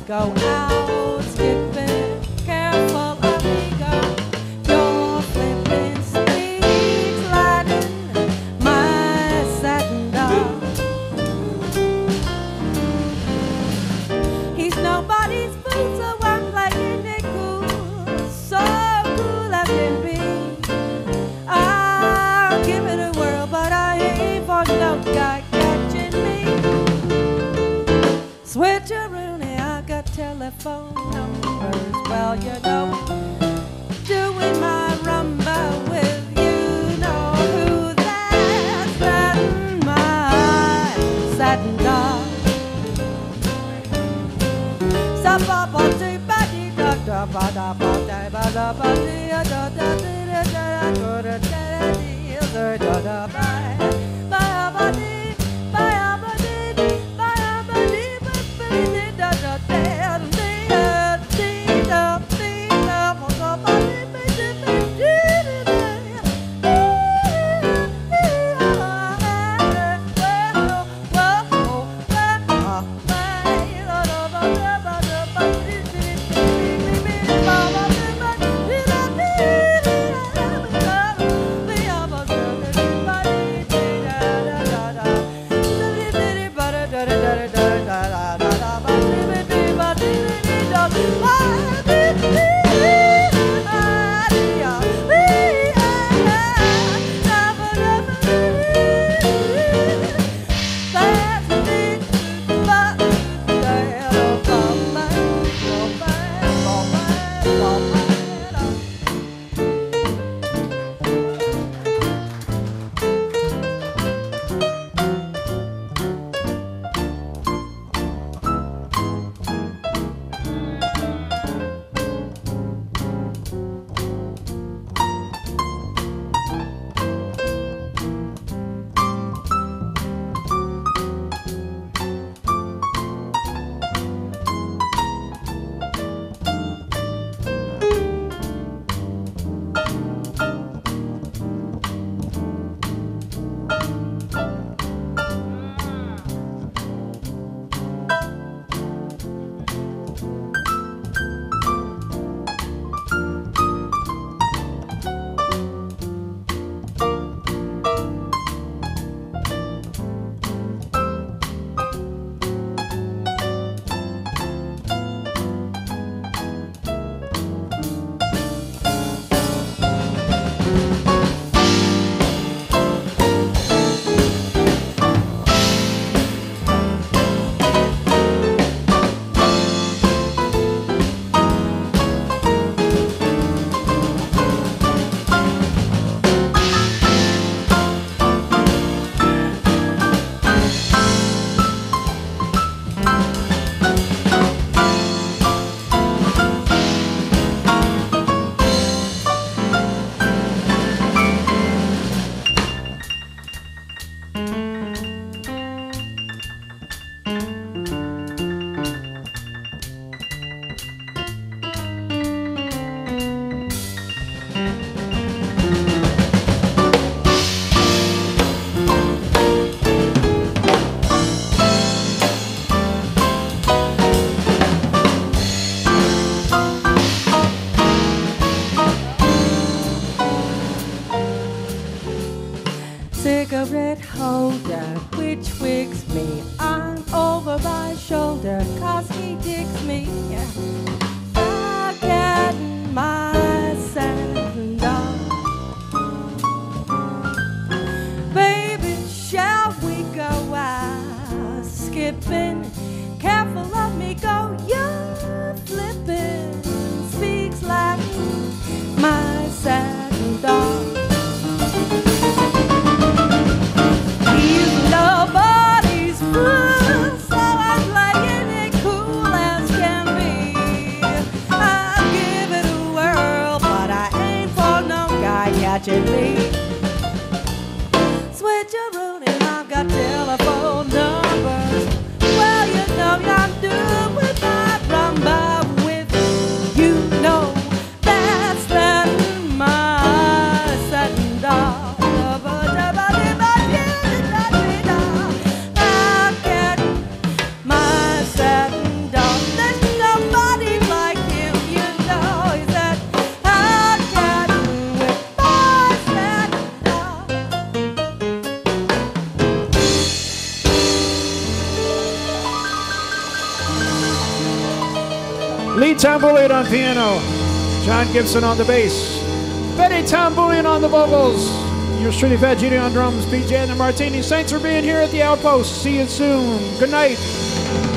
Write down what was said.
go out skipping. Careful, amigo, your flipping speed sliding my satin dog. He's nobody's fool, so I'm playing it cool, so cool I can be. I'll give it a whirl, but I ain't for no guy catching me. Switcheroony, I got telephone numbers. Well, you know, doing my rumba with you know who that's satin, my satin dog. Cigarette holder, which wigs me on over my shoulder, 'cause he digs me. Forgetting my satin dog. Baby, shall we go out skipping? Careful of me, go, you're flipping. Speaks like my satin dog. Nobody's fool, so I'm playing it cool as can be. I'll give it a whirl, but I ain't for no guy catching me. Switcheroony, I've got telephone numbers. Well, you know I'm doing my rumba with Lee Tamboulian on piano. John Gibson on the bass. Betty Tamboulian on the vocals. Yours truly, Fat Judy on drums. PJ and the Martini. Thanks for being here at the Outpost. See you soon. Good night.